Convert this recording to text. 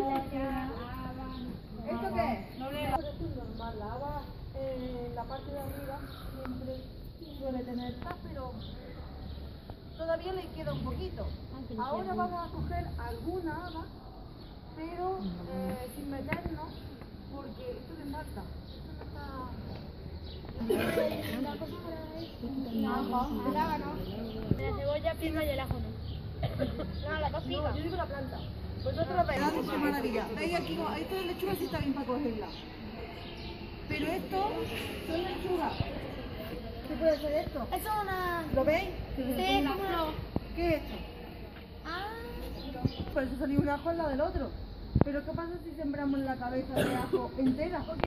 ¿Esto qué es? Normal, la haba en la parte de arriba siempre suele tener tal, pero todavía le queda un poquito. Ahora vamos a coger alguna haba, pero sin meternos, porque esto le falta. Esto no está... La cosa es el rábano, la cebolla, pica y el ajo no. No, la dos pica. No, yo digo la planta. Vosotros veis, qué maravilla. ¿Veis aquí? Esto de lechuga sí está bien para cogerla. Pero esto son lechugas. ¿Qué puede ser esto? Eso es una... ¿Lo veis? Sí, es como una... ¿Qué es esto? Ah. Por eso salió un ajo al lado del otro. Pero ¿qué pasa si sembramos la cabeza de ajo entera?